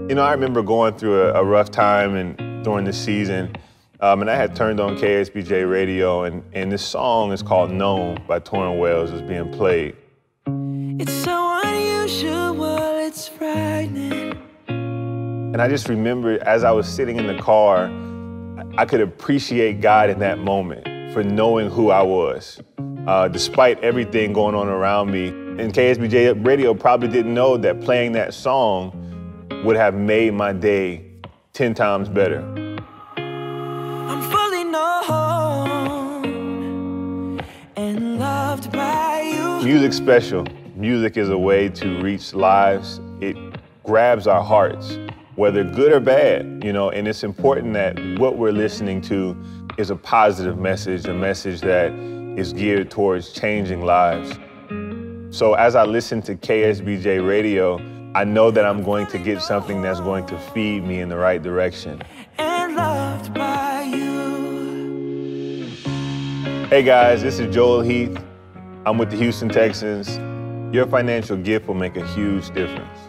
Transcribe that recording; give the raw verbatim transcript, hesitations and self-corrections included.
You know, I remember going through a, a rough time and during the season, um, and I had turned on K S B J radio, and, and this song is called Known by Torrin Wells was being played. It's so unusual, it's frightening. And I just remember as I was sitting in the car, I could appreciate God in that moment for knowing who I was, uh, despite everything going on around me. And K S B J radio probably didn't know that playing that song would have made my day ten times better. I'm fully known and loved by you. Music's special. Music is a way to reach lives. It grabs our hearts, whether good or bad, you know, and it's important that what we're listening to is a positive message, a message that is geared towards changing lives. So as I listen to K S B J radio, I know that I'm going to get something that's going to feed me in the right direction. And loved by you. Hey guys, this is Joel Heath. I'm with the Houston Texans. Your financial gift will make a huge difference.